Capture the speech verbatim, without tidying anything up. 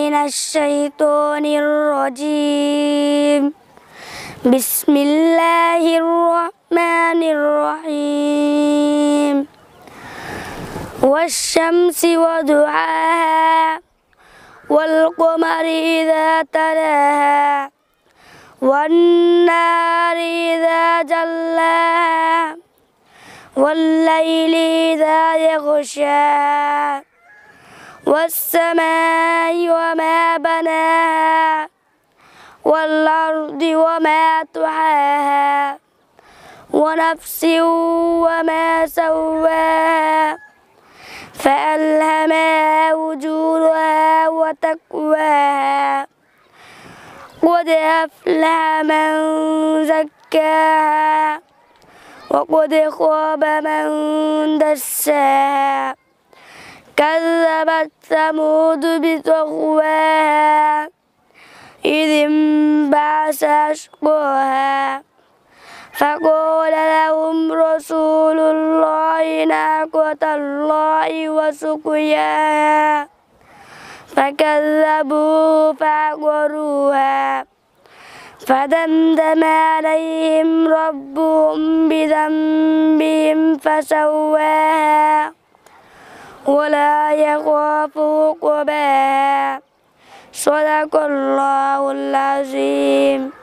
من الشيطان الرجيم بسم الله الرحمن الرحيم والشمس وضحاها والقمر إذا تلاها والنهار إذا جلاها والليل إذا يغشاها والسماء وما بناها والأرض وما طحاها ونفس وما سواها فألهمها فجورها وتقواها قد أفلح من زكاها وقد خاب من دساها كذبت ثمود بطغواها إذ انبعث أشقاها فقال لهم رسول الله ناقة الله وسقياها فكذبوه فعقروها فدمدم عليهم ربهم بذنبهم فسواها ولا يخاف عقباها صدق الله العظيم.